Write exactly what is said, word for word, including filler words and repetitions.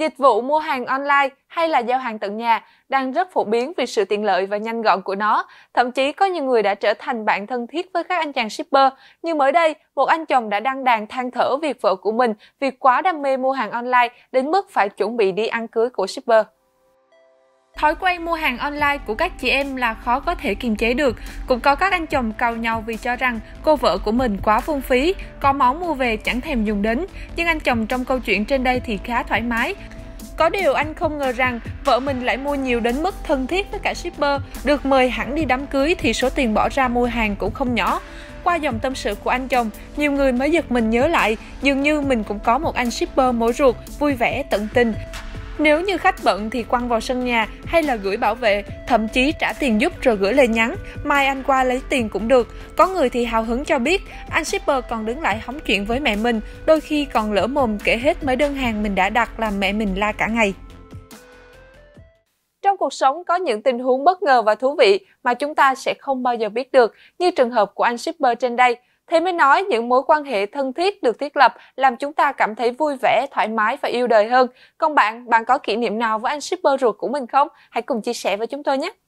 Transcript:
Dịch vụ mua hàng online hay là giao hàng tận nhà đang rất phổ biến vì sự tiện lợi và nhanh gọn của nó. Thậm chí có nhiều người đã trở thành bạn thân thiết với các anh chàng shipper. Như mới đây, một anh chồng đã đăng đàn than thở việc vợ của mình vì quá đam mê mua hàng online đến mức phải chuẩn bị đi ăn cưới của shipper. Thói quen mua hàng online của các chị em là khó có thể kiềm chế được. Cũng có các anh chồng càu nhau vì cho rằng cô vợ của mình quá phung phí, có món mua về chẳng thèm dùng đến. Nhưng anh chồng trong câu chuyện trên đây thì khá thoải mái. Có điều anh không ngờ rằng vợ mình lại mua nhiều đến mức thân thiết với cả shipper, được mời hẳn đi đám cưới thì số tiền bỏ ra mua hàng cũng không nhỏ. Qua dòng tâm sự của anh chồng, nhiều người mới giật mình nhớ lại, dường như mình cũng có một anh shipper mối ruột, vui vẻ, tận tình. Nếu như khách bận thì quăng vào sân nhà hay là gửi bảo vệ, thậm chí trả tiền giúp rồi gửi lời nhắn, mai anh qua lấy tiền cũng được. Có người thì hào hứng cho biết, anh shipper còn đứng lại hóng chuyện với mẹ mình, đôi khi còn lỡ mồm kể hết mấy đơn hàng mình đã đặt làm mẹ mình la cả ngày. Trong cuộc sống có những tình huống bất ngờ và thú vị mà chúng ta sẽ không bao giờ biết được, như trường hợp của anh shipper trên đây. Thế mới nói những mối quan hệ thân thiết được thiết lập làm chúng ta cảm thấy vui vẻ, thoải mái và yêu đời hơn. Còn bạn, bạn có kỷ niệm nào với anh shipper ruột của mình không? Hãy cùng chia sẻ với chúng tôi nhé!